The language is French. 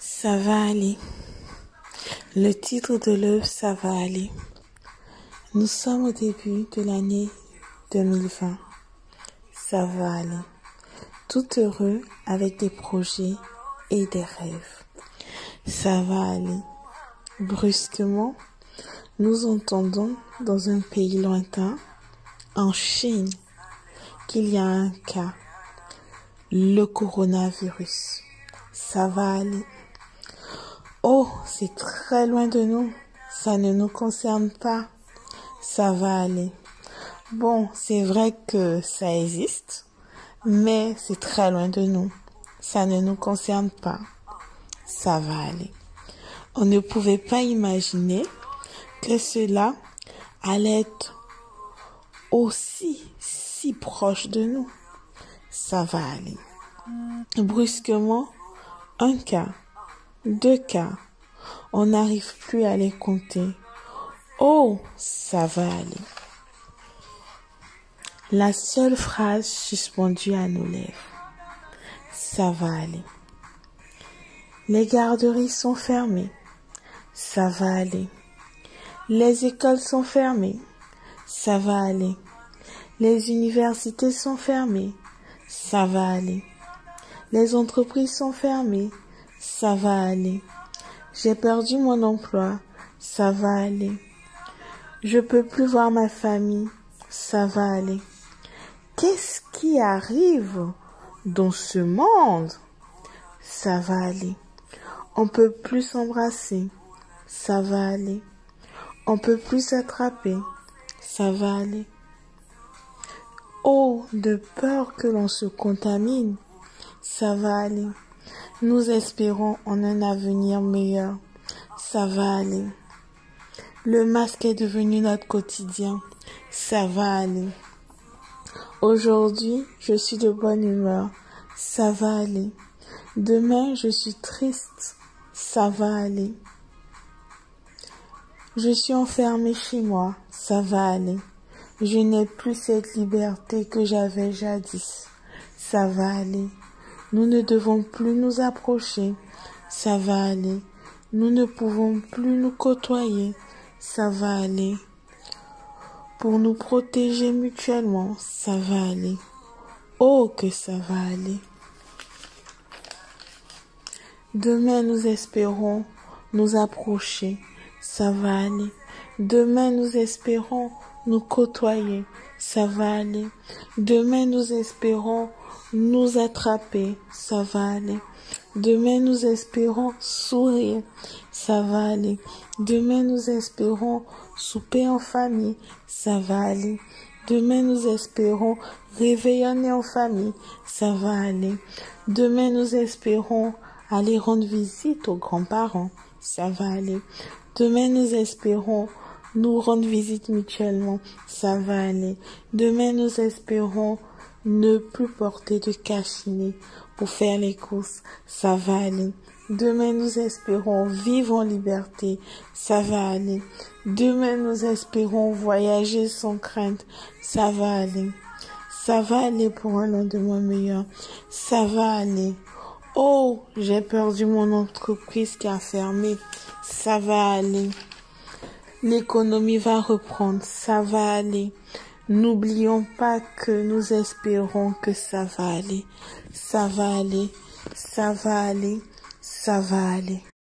Ça va aller. Le titre de l'œuvre, ça va aller. Nous sommes au début de l'année 2020. Ça va aller. Tout heureux avec des projets et des rêves. Ça va aller. Brusquement, nous entendons dans un pays lointain, en Chine, qu'il y a un cas, le coronavirus. Ça va aller. Oh, c'est très loin de nous. Ça ne nous concerne pas. Ça va aller. Bon, c'est vrai que ça existe, mais c'est très loin de nous. Ça ne nous concerne pas. Ça va aller. On ne pouvait pas imaginer que cela allait être aussi si proche de nous. Ça va aller. Brusquement, un cas, 2 cas, on n'arrive plus à les compter. Oh, ça va aller. La seule phrase suspendue à nos lèvres. Ça va aller. Les garderies sont fermées. Ça va aller. Les écoles sont fermées. Ça va aller. Les universités sont fermées. Ça va aller. Les entreprises sont fermées. Ça va aller. J'ai perdu mon emploi. Ça va aller. Je peux plus voir ma famille. Ça va aller. Qu'est-ce qui arrive dans ce monde? Ça va aller. On peut plus s'embrasser. Ça va aller. On peut plus s'attraper. Ça va aller. Oh, de peur que l'on se contamine. Ça va aller. Nous espérons en un avenir meilleur. Ça va aller. Le masque est devenu notre quotidien. Ça va aller. Aujourd'hui, je suis de bonne humeur. Ça va aller. Demain, je suis triste. Ça va aller. Je suis enfermée chez moi. Ça va aller. Je n'ai plus cette liberté que j'avais jadis. Ça va aller. Nous ne devons plus nous approcher. Ça va aller. Nous ne pouvons plus nous côtoyer. Ça va aller. Pour nous protéger mutuellement, ça va aller. Oh, que ça va aller. Demain, nous espérons nous approcher. Ça va aller. Demain, nous espérons nous côtoyer. Ça va aller. Demain, nous espérons nous attraper. Ça va aller. Demain, nous espérons sourire. Ça va aller. Demain, nous espérons souper en famille. Ça va aller. Demain, nous espérons réveillonner en famille. Ça va aller. Demain, nous espérons aller rendre visite aux grands-parents. Ça va aller. Demain, nous espérons nous rendre visite mutuellement. Ça va aller. Demain, nous espérons ne plus porter de cache-nez pour faire les courses. Ça va aller. Demain, nous espérons vivre en liberté. Ça va aller. Demain, nous espérons voyager sans crainte. Ça va aller. Ça va aller pour un lendemain meilleur. Ça va aller. Oh, j'ai perdu mon entreprise qui a fermé. Ça va aller. L'économie va reprendre. Ça va aller. N'oublions pas que nous espérons que ça va aller. Ça va aller. Ça va aller. Ça va aller.